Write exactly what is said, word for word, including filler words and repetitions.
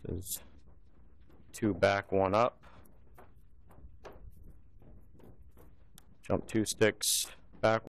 This is two back, one up. Jump two sticks back.